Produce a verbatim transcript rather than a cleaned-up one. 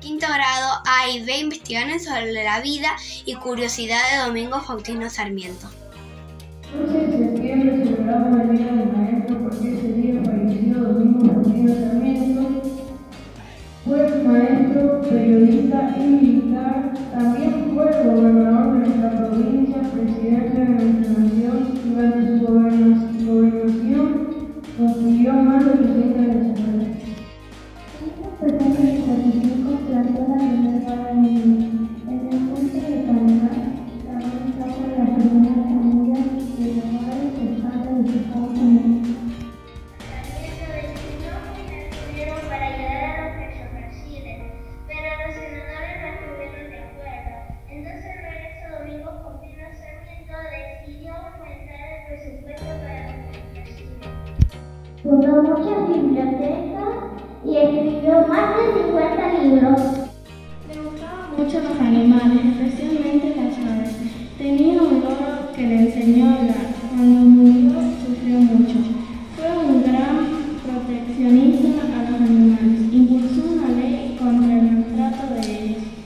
quinto grado A y B investigaron sobre la vida y curiosidad de Domingo Faustino Sarmiento. once de septiembre celebramos el Día del Maestro porque ese día falleció Domingo Faustino Sarmiento. Fue maestro, periodista y militar. También fue gobernador de nuestra provincia, presidente de nuestra nación. Durante su gobernación construyó más de trescientas escuelas. En el puente de Panamá, también estaba la primera familia de los padres de padres de Estados Unidos. Sarmiento decidió que estuvieron para ayudar a los desaparecidos, pero los senadores no estuvieron de acuerdo. Entonces el regreso Domingo Faustino Sarmiento decidió aumentar el presupuesto para los desaparecidos. Fundó muchas bibliotecas y escribió más de cincuenta libros. Le gustaban mucho los animales, especialmente las aves. Tenía un loro que le enseñó a hablar. Cuando murió, sufrió mucho. Fue un gran proteccionista